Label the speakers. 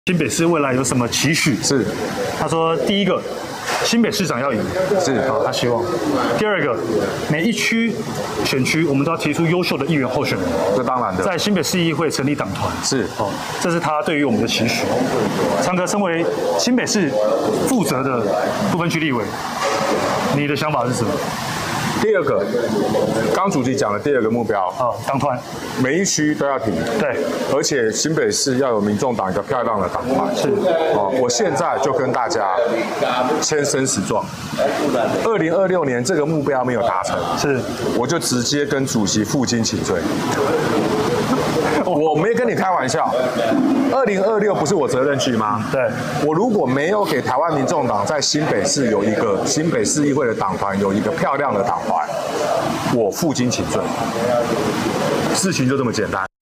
Speaker 1: 新北市未来有什么期许？
Speaker 2: 是，
Speaker 1: 他说第一个，新北市长要赢，
Speaker 2: 是，
Speaker 1: 好，他希望。第二个，每一区选区我们都要提出优秀的议员候选人，
Speaker 2: 这当然的，
Speaker 1: 在新北市议会成立党团，
Speaker 2: 是，
Speaker 1: 哦，这是他对于我们的期许。昌哥，身为新北市负责的不分区立委，你的想法是什么？
Speaker 2: 第二个，刚主席讲的第二个目标，
Speaker 1: 党团，
Speaker 2: 每一区都要提，
Speaker 1: 对，
Speaker 2: 而且新北市要有民众党一个漂亮的党团，
Speaker 1: 是，
Speaker 2: 我现在就跟大家签生死状，2026年这个目标没有达成，
Speaker 1: 是，
Speaker 2: 我就直接跟主席负荆请罪。我没跟你开玩笑，2026不是我责任区吗？
Speaker 1: 对，
Speaker 2: 我如果没有给台湾民众党在新北市有一个新北市议会的党团，有一个漂亮的党团，我负荆请罪，事情就这么简单。